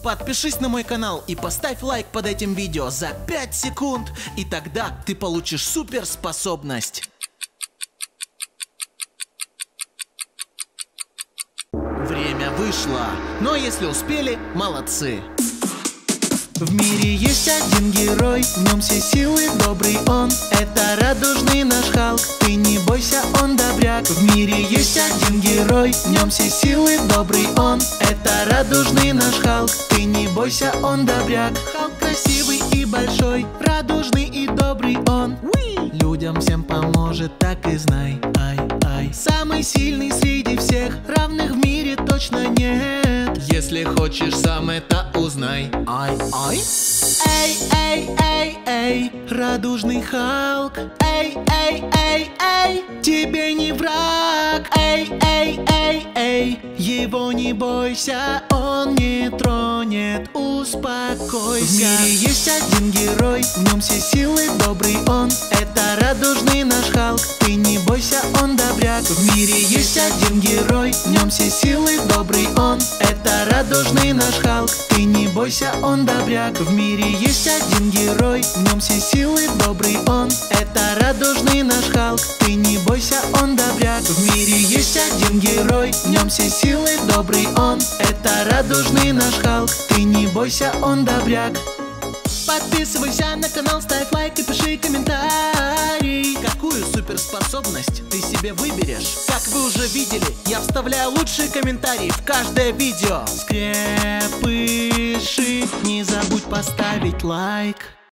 Подпишись на мой канал и поставь лайк под этим видео за 5 секунд, и тогда ты получишь суперспособность. Время вышло, но если успели, молодцы. В мире есть один герой, в нем все силы, добрый он. Это радужный наш Халк, ты не бойся, он добряк. В мире есть один герой, в нем все силы, добрый он. Это радужный наш Халк, ты не бойся, он добряк. Халк красивый и большой, радужный и добрый он. Людям всем поможет, так и знай. Ай-ай. Самый сильный среди всех, равных в мире точно нет. Если хочешь сам это узнай. Ай-ай. Эй, эй, эй, эй, радужный Халк. Эй, эй, эй, эй, тебе не враг. Эй, эй, эй, эй, его не бойся, он не тронет, успокойся. В мире есть один герой, в нем все силы, добрый он. Это радужный наш Халк, ты не бойся, он добряк. В мире есть один герой, в нем все силы, добрый он. Это радужный наш Халк, ты не бойся, он добряк. В мире есть один герой, в нем все силы, добрый он. Это радужный наш Халк, ты не бойся, он добряк. В мире есть один герой, в нем все силы, добрый он. Это радужный наш Халк, ты не бойся, он добряк. Подписывайся на канал, ставь лайк и пиши комментарий. Какую суперспособность ты себе выберешь? Как вы уже видели, я вставляю лучшие комментарии в каждое видео. Скрепыши, не забудь поставить лайк.